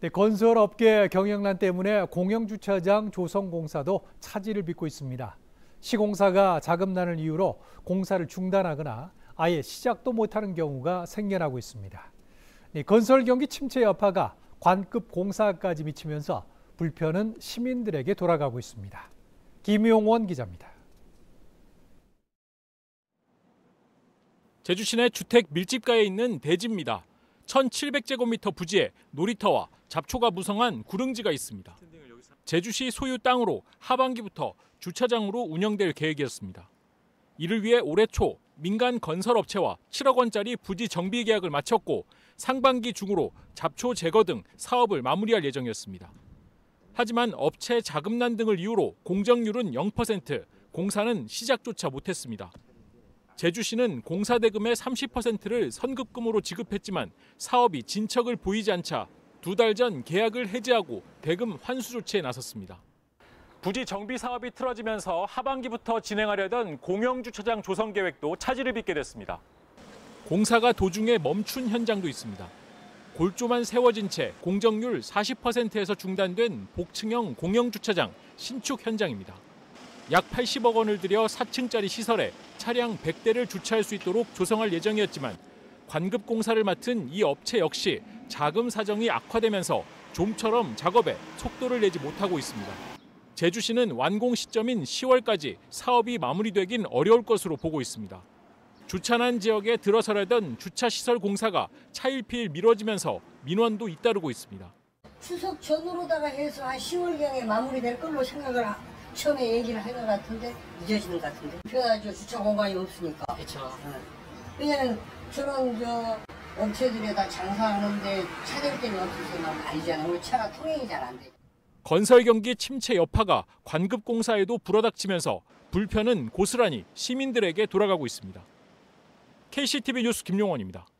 네, 건설업계 경영난 때문에 공영주차장 조성공사도 차질을 빚고 있습니다. 시공사가 자금난을 이유로 공사를 중단하거나 아예 시작도 못하는 경우가 생겨나고 있습니다. 네, 건설 경기 침체 여파가 관급 공사까지 미치면서 불편은 시민들에게 돌아가고 있습니다. 김용원 기자입니다. 제주 시내 주택 밀집가에 있는 대지입니다. 1,700제곱미터 부지에 놀이터와 잡초가 무성한 구릉지가 있습니다. 제주시 소유 땅으로 하반기부터 주차장으로 운영될 계획이었습니다. 이를 위해 올해 초 민간 건설업체와 7억 원짜리 부지 정비 계약을 마쳤고 상반기 중으로 잡초 제거 등 사업을 마무리할 예정이었습니다. 하지만 업체 자금난 등을 이유로 공정률은 0%, 공사는 시작조차 못했습니다. 제주시는 공사 대금의 30%를 선급금으로 지급했지만 사업이 진척을 보이지 않자 2달 전 계약을 해지하고 대금 환수 조치에 나섰습니다. 부지 정비 사업이 틀어지면서 하반기부터 진행하려던 공영주차장 조성 계획도 차질을 빚게 됐습니다. 공사가 도중에 멈춘 현장도 있습니다. 골조만 세워진 채 공정률 40%에서 중단된 복층형 공영주차장 신축 현장입니다. 약 80억 원을 들여 4층짜리 시설에 차량 100대를 주차할 수 있도록 조성할 예정이었지만 관급 공사를 맡은 이 업체 역시 자금 사정이 악화되면서 좀처럼 작업에 속도를 내지 못하고 있습니다. 제주시는 완공 시점인 10월까지 사업이 마무리되긴 어려울 것으로 보고 있습니다. 주차난 지역에 들어서려던 주차시설 공사가 차일피일 미뤄지면서 민원도 잇따르고 있습니다. 추석 전으로다가 해서 한 10월경에 마무리될 걸로 생각을 처음에 얘기를 한 것 같은데 늦어지는 것 같은데. 그래가지고 주차 공간이 없으니까. 그렇죠. 왜냐면 저런 업체들이 다 장사하는데 차들 때문에 없어서 아니잖아요. 우리 차가 통행이 잘 안 돼. 건설 경기 침체 여파가 관급 공사에도 불어닥치면서 불편은 고스란히 시민들에게 돌아가고 있습니다. KCTV 뉴스 김용원입니다.